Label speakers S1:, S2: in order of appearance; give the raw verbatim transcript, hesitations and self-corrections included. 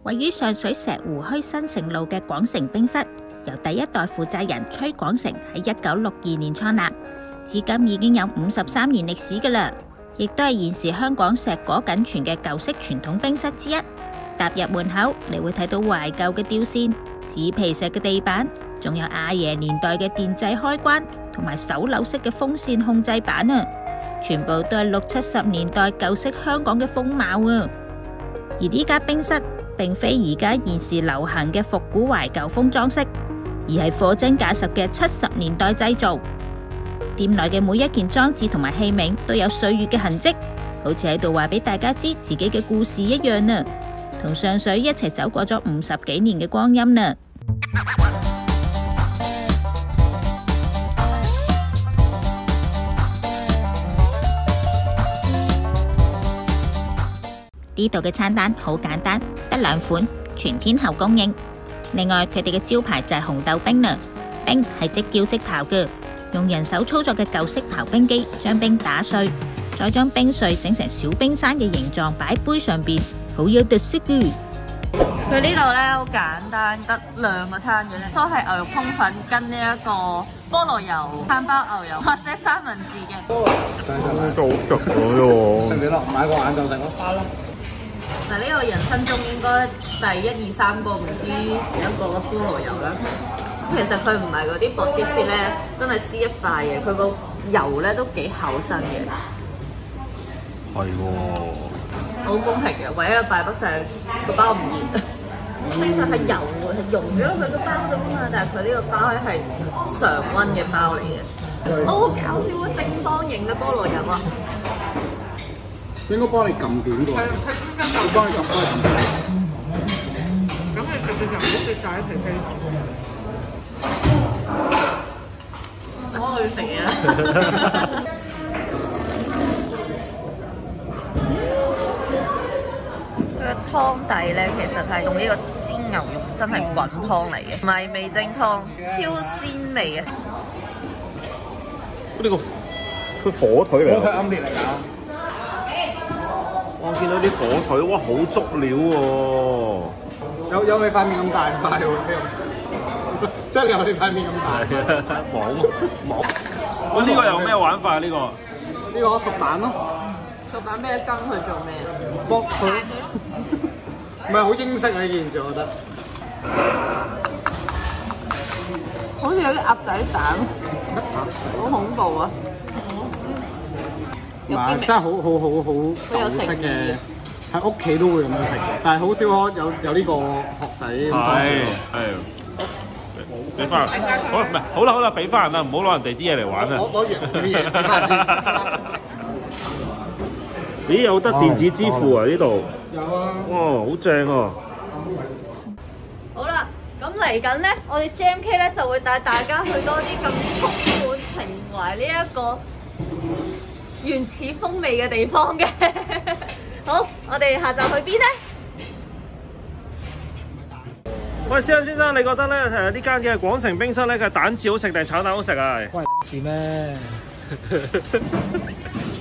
S1: 位於上水石湖墟新城路嘅廣成冰室，由第一代負責人崔廣成喺一九六二年創立，至今已經有五十三年歷史㗎喇，亦都係現時香港碩果僅存嘅舊式傳統冰室之一。踏入門口，你會睇到懷舊嘅吊扇、紙皮石嘅地板，仲有阿爺年代嘅電掣開關同埋手扭式嘅風扇控制板啊！全部都係六七十年代舊式香港嘅風貌啊！而呢間冰室並非而家現時流行嘅復古懷舊風裝飾，而係貨真價實嘅七十年代製造。店內嘅每一件裝置同埋器皿都有歲月嘅痕跡，好似喺度話俾大家知自己嘅故事一樣啊！同上水一齊走過咗五十幾年嘅光陰呢。呢度嘅餐單好簡單，得兩款，全天候供應。另外，佢哋嘅招牌就係紅豆冰啦，冰係即叫即刨嘅，用人手操作嘅舊式刨冰機將冰打碎，再將冰碎整成小冰山嘅形狀擺喺杯上邊。好有特色嘅。
S2: 佢呢度咧好簡單，得兩個餐嘅啫，都係牛肉通粉跟呢一個菠蘿油、餐包牛油或者三文治嘅。
S3: 都好極咗喎！
S4: 食唔食咯？買個晏就食個花咯。
S2: 嗱，呢個人生中應該第一二三個唔知幾多個菠蘿油啦。其實佢唔係嗰啲薄切切咧，真係撕一塊嘅，佢個油咧都幾厚身嘅。
S3: 係喎。
S2: 好公平嘅，唯一嘅敗筆就係個包唔熱。正常係油喎，係溶咗佢個包咗啊嘛，但係佢呢個包咧係常溫嘅包嚟嘅。好搞笑啊！正方形嘅菠蘿油啊！
S4: 應該幫你撳扁嘅喎。係，佢幫你撳，幫你撳扁。
S5: 咁你食嘅時候唔好食晒一齊飛。
S2: 我去食嘢。個湯底咧，其實係用呢個鮮牛肉，真係滾湯嚟嘅，唔係味精湯，超鮮味啊！
S3: 呢個佢火腿嚟，
S4: 火腿奄列嚟㗎。
S3: 我見到啲火腿，哇，好足料喎！
S4: 有有你塊面咁大塊喎，即係有你塊面咁大。
S3: 係啊，網網。喂，呢個有咩玩法啊？呢個
S4: 呢個熟蛋咯。
S2: 熟蛋咩羹去做咩啊？
S4: 剝佢。唔係好英式啊！呢件事我覺得。
S2: 好似有啲鴨仔蛋，好恐怖啊！
S4: 唔係，真係好好好好舊式嘅，喺屋企都會咁樣食，但係好少可有有呢個殼仔咁裝住。
S3: 係係。俾翻人，好唔係好啦好啦，俾翻人啦，唔好攞人哋啲嘢嚟玩啊！
S4: 攞攞人哋啲嘢俾翻先。
S3: 咦，有得電子支付啊？呢度
S4: 有啊！
S3: 哇，好正啊！
S2: 好啦，咁嚟緊咧，我哋 Jam K 咧就會帶大家去多啲咁充滿情懷呢一個原始風味嘅地方嘅。好，我哋下集去邊咧？
S3: 喂，思恩先生，你覺得咧誒呢間嘅廣成冰室咧嘅蛋治好食定係炒蛋好食啊？
S4: 喂，事咩？